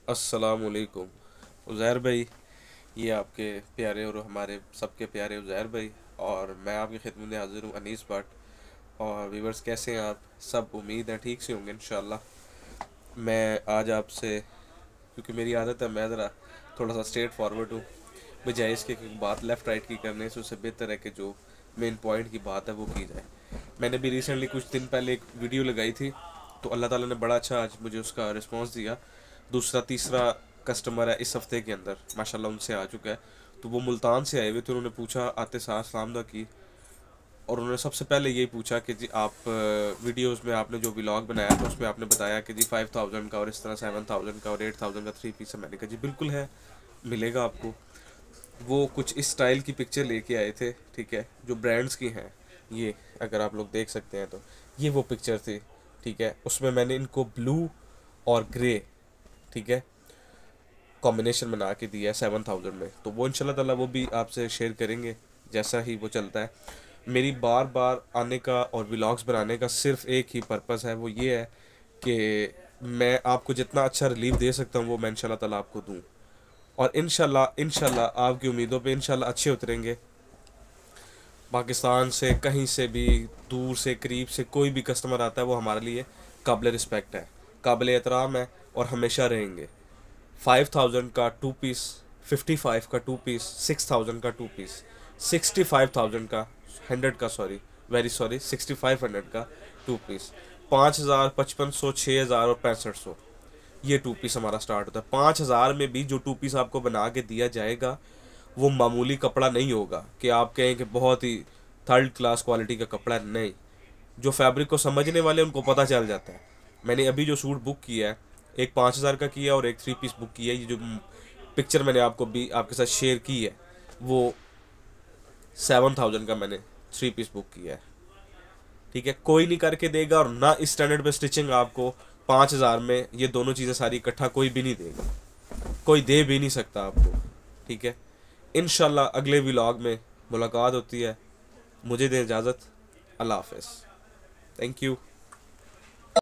अस्सलामुअलैकुम उज़ैर भाई। ये आपके प्यारे और हमारे सबके प्यारे उज़ैर भाई, और मैं आपकी खिदमत में हाजिर हूँ अनीस भट्ट। और व्यूवर्स, कैसे हैं आप सब? उम्मीद है ठीक से होंगे इंशाल्लाह। मैं आज आपसे, क्योंकि मेरी आदत है, मैं ज़रा थोड़ा सा स्ट्रेट फॉरवर्ड हूँ, बजाय इसके कि बात लेफ़्ट राइट की करने से उससे बेहतर है कि जो मेन पॉइंट की बात है वो की जाए। मैंने भी रिसेंटली कुछ दिन पहले एक वीडियो लगाई थी, तो अल्लाह ताला ने बड़ा अच्छा आज मुझे उसका रिस्पांस दिया। दूसरा तीसरा कस्टमर है इस हफ्ते के अंदर माशाल्लाह उनसे आ चुका है। तो वो मुल्तान से आए हुए थे, उन्होंने पूछा आते साथ सलामदा की, और उन्होंने सबसे पहले यही पूछा कि जी आप वीडियोस में आपने जो व्लॉग बनाया था उसमें आपने बताया कि जी 5000 का और इस तरह 7000 का और 8000 का थ्री पीस है। मैंने कहा जी बिल्कुल है, मिलेगा आपको। वो कुछ इस स्टाइल की पिक्चर लेके आए थे, ठीक है, जो ब्रांड्स की हैं। ये अगर आप लोग देख सकते हैं तो ये वो पिक्चर थी, ठीक है। उसमें मैंने इनको ब्लू और ग्रे, ठीक है, कॉम्बिनेशन बना के दिया है 7000 में। तो वो इंशाल्लाह ताला वो भी आपसे शेयर करेंगे जैसा ही वो चलता है। मेरी बार बार आने का और व्लॉग्स बनाने का सिर्फ एक ही पर्पज़ है, वो ये है कि मैं आपको जितना अच्छा रिलीफ दे सकता हूँ वो मैं इंशाल्लाह ताला आपको दूँ। और इंशाल्लाह इंशाल्लाह आपकी उम्मीदों पे इंशाल्लाह अच्छे उतरेंगे। पाकिस्तान से कहीं से भी, दूर से करीब से कोई भी कस्टमर आता है वो हमारे लिए काबिल रिस्पेक्ट है, काबिल एहतराम है, और हमेशा रहेंगे। 5000 का टू पीस, 55 का टू पीस, 6000 का टू पीस, 65,000 का, 100 का, सॉरी, वेरी सॉरी, 6500 का टू पीस, 5000, 5500, 6000 और 6500, ये टू पीस हमारा स्टार्ट होता है। 5000 में भी जो टू पीस आपको बना के दिया जाएगा वो मामूली कपड़ा नहीं होगा कि आप कहें कि बहुत ही थर्ड क्लास क्वालिटी का कपड़ा, नहीं। जो फैब्रिक को समझने वाले उनको पता चल जाता है। मैंने अभी जो सूट बुक किया है, एक 5000 का किया और एक थ्री पीस बुक किया है। ये जो पिक्चर मैंने आपको भी आपके साथ शेयर की है वो 7000 का मैंने थ्री पीस बुक किया है, ठीक है। कोई नहीं करके देगा, और ना इस स्टैंडर्ड पे स्टिचिंग आपको 5000 में ये दोनों चीज़ें सारी इकट्ठा कोई भी नहीं देगा, कोई दे भी नहीं सकता आपको, ठीक है। इंशाल्लाह अगले व्लॉग में मुलाकात होती है। मुझे दें इजाज़त। अल्लाह हाफ़िज़। Thank you.